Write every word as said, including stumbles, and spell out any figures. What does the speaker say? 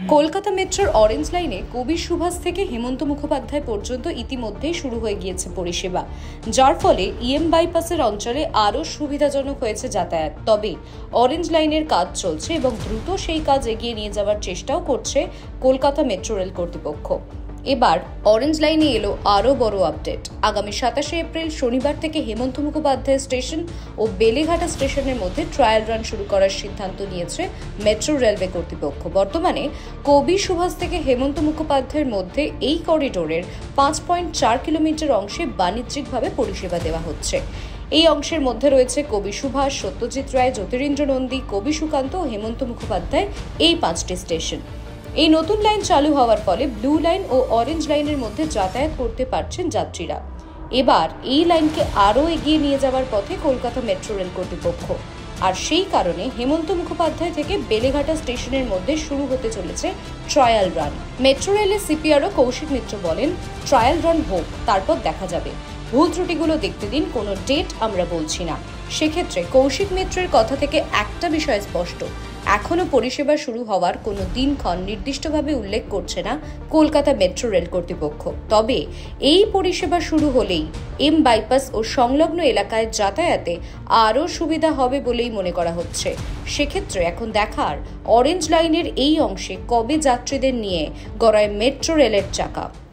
কলকাতা মেট্রোর অরেঞ্জ লাইনে কবি সুভাষ থেকে হেমন্ত মুখোপাধ্যায় পর্যন্ত ইতিমধ্যেই শুরু হয়ে গিয়েছে পরিষেবা, যার ফলে ইএম বাইপাসের অঞ্চলে আরও সুবিধাজনক হয়েছে যাতায়াত। তবে অরেঞ্জ লাইনের কাজ চলছে এবং দ্রুত সেই কাজ এগিয়ে নিয়ে যাওয়ার চেষ্টাও করছে কলকাতা মেট্রো রেল কর্তৃপক্ষ। এবার অরেঞ্জ লাইনে এলো আরও বড় আপডেট। আগামী সাতাশে এপ্রিল শনিবার থেকে হেমন্ত মুখোপাধ্যায় স্টেশন ও বেলেঘাটা স্টেশনের মধ্যে ট্রায়াল রান শুরু করার সিদ্ধান্ত নিয়েছে মেট্রো রেলওয়ে কর্তৃপক্ষ। বর্তমানে কবি সুভাষ থেকে হেমন্ত মুখোপাধ্যায়ের মধ্যে এই করিডোরের পাঁচ পয়েন্ট চার কিলোমিটার অংশে বাণিজ্যিকভাবে পরিষেবা দেওয়া হচ্ছে। এই অংশের মধ্যে রয়েছে কবি সুভাষ, সত্যজিৎ রায়, জ্যোতিরিন্দ্র নন্দী, কবি সুকান্ত ও হেমন্ত মুখোপাধ্যায়, এই পাঁচটি স্টেশন। এই নতুন লাইন চালু হওয়ার ফলে ব্লু লাইন ও অরেঞ্জ লাইনের মধ্যে যাতায়াত করতে পারছেন যাত্রীরা। এবার এই লাইনকে আরও এগিয়ে নিয়ে যাওয়ার পথে কলকাতা মেট্রো রেল কর্তৃপক্ষ, আর সেই কারণে হেমন্ত মুখোপাধ্যায় থেকে বেলেঘাটা স্টেশনের মধ্যে শুরু হতে চলেছে ট্রায়াল রান। মেট্রো রেলের সিপিআরও কৌশিক মিত্র বলেন, ট্রায়াল রান হোক, তারপর দেখা যাবে। ভুল ত্রুটিগুলো দেখতে দিন, কোনো ডেট আমরা বলছি না। সেক্ষেত্রে কৌশিক মিত্রের কথা থেকে একটা বিষয় স্পষ্ট, এখনো পরিষেবা শুরু হওয়ার কোনো দিনক্ষণ নির্দিষ্টভাবে উল্লেখ করছে না কলকাতা মেট্রো রেল কর্তৃপক্ষ। তবে এই পরিষেবা শুরু হলেই এম বাইপাস ও সংলগ্ন এলাকায় যাতায়াতে আরও সুবিধা হবে বলেই মনে করা হচ্ছে। সেক্ষেত্রে এখন দেখার অরেঞ্জ লাইনের এই অংশে কবে যাত্রীদের নিয়ে গড়ায় মেট্রো রেলের চাকা।